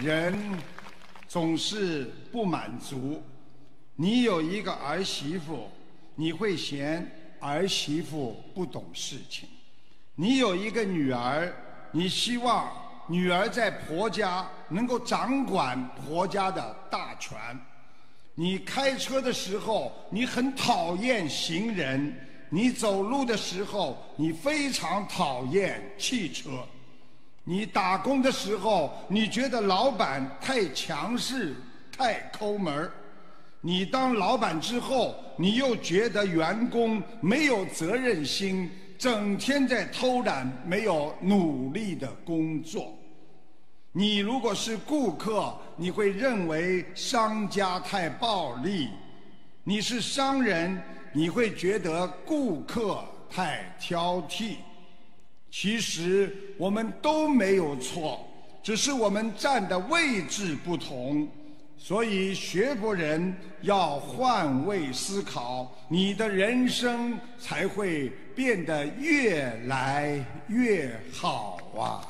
人总是不满足。你有一个儿媳妇，你会嫌儿媳妇不懂事情；你有一个女儿，你希望女儿在婆家能够掌管婆家的大权。你开车的时候，你很讨厌行人；你走路的时候，你非常讨厌汽车。你打工的时候，你觉得老板太强势、太抠门；你当老板之后，你又觉得员工没有责任心，整天在偷懒，没有努力的工作。你如果是顾客，你会认为商家太暴力；你是商人，你会觉得顾客太挑剔。其实我们都没有错，只是我们站的位置不同。所以学佛人要换位思考，你的人生才会变得越来越好啊！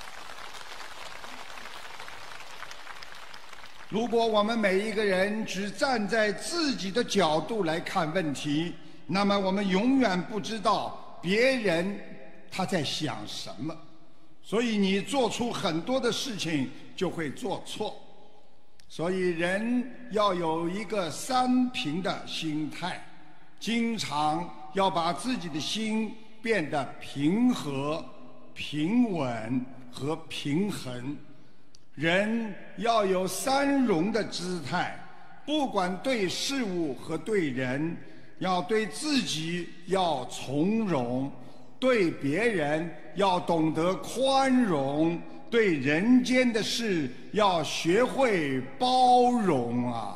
如果我们每一个人只站在自己的角度来看问题，那么我们永远不知道别人他在想什么，所以你做出很多的事情就会做错。所以人要有一个三平的心态，经常要把自己的心变得平和、平稳和平衡。人要有三容的姿态，不管对事物和对人，要对自己要从容，对别人要懂得宽容，对人间的事要学会包容啊！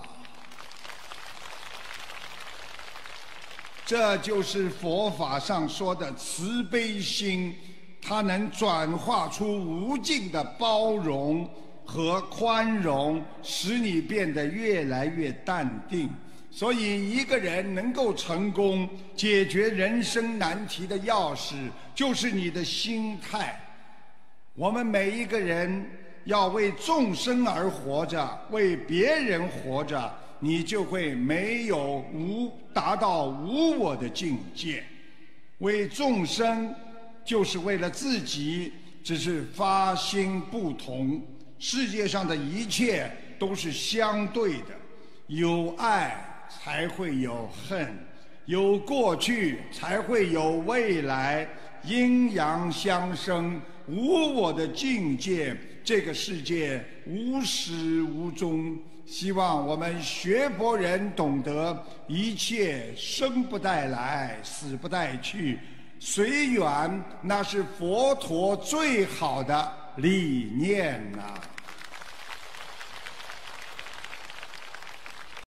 这就是佛法上说的慈悲心，它能转化出无尽的包容和宽容，使你变得越来越淡定。所以一个人能够成功解决人生难题的钥匙，就是你的心态。我们每一个人要为众生而活着，为别人活着，你就会达到无我的境界。为众生就是为了自己，只是发心不同。世界上的一切都是相对的，有爱才会有恨，有过去才会有未来，阴阳相生，无我的境界，这个世界无始无终。希望我们学佛人懂得一切生不带来，死不带去，随缘，那是佛陀最好的理念啊！